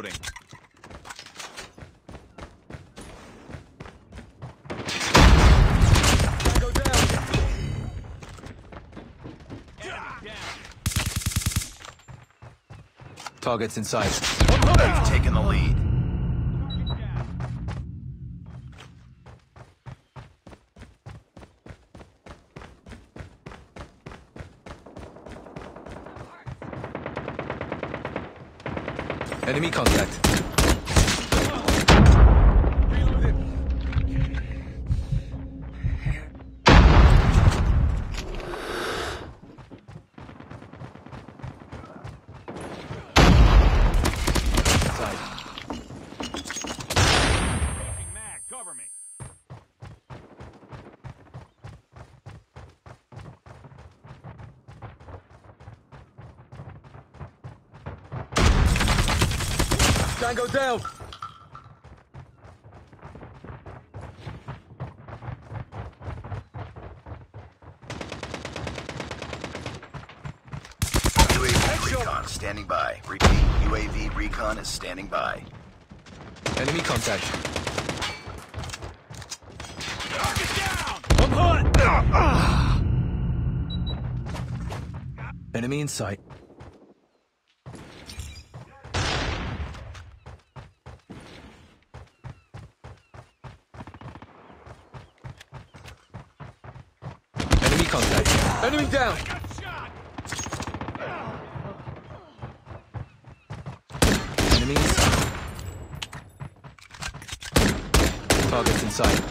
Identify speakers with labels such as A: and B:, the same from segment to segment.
A: Reloading. Go down.
B: Targets in sight.
C: You've taken the lead.
B: Enemy contact.
A: Cover me.
B: Tango down.
C: UAV recon standing by. Repeat, UAV recon is standing by.
B: Enemy contact.
A: Target down. I'm hot.
B: Enemy in sight. Enemy contact. Enemy down.
A: I got shot.
B: Enemy in sight. Targets in sight.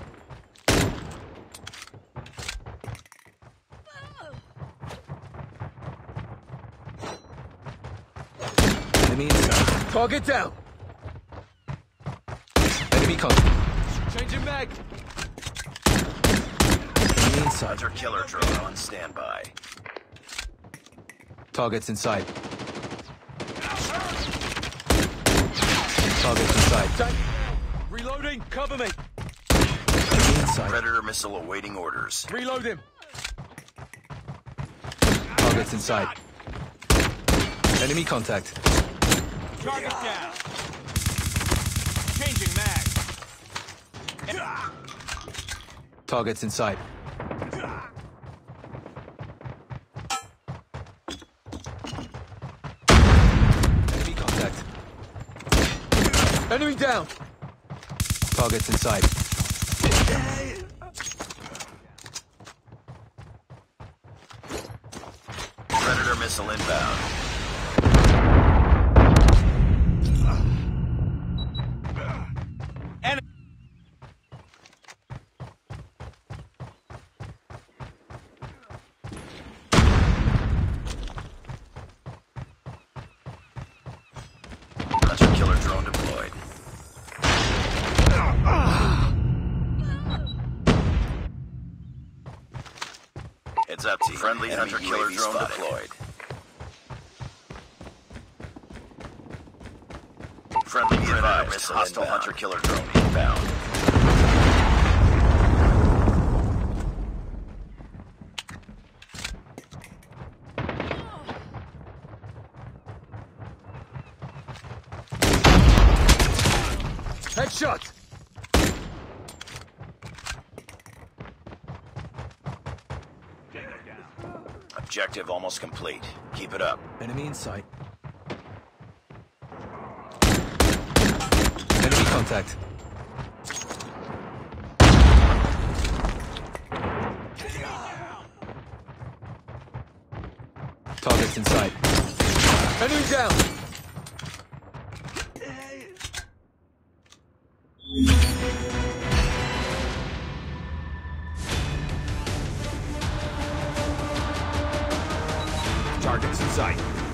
B: Enemy in sight. Target down. Enemy contact.
A: Changing mag.
B: Enemy in sight.
C: Hunter killer drone on standby.
B: Targets in sight. Targets in sight.
A: Reloading. Cover me.
B: Enemy in sight.
C: Predator missile awaiting orders.
A: Reload him.
B: Targets in sight. Enemy contact.
A: Target down. Changing mag.
B: Targets in sight. Enemy contact. Enemy down. Targets in sight.
C: Predator missile inbound. Hunter killer drone deployed. Heads up, team. Friendly hunter killer drone deployed. Friendly be advised. Hostile hunter killer drone inbound.
B: Headshot.
C: Objective almost complete. Keep it up.
B: Enemy in sight. Enemy contact. Targets in sight. Enemy down.
A: Targets in sight.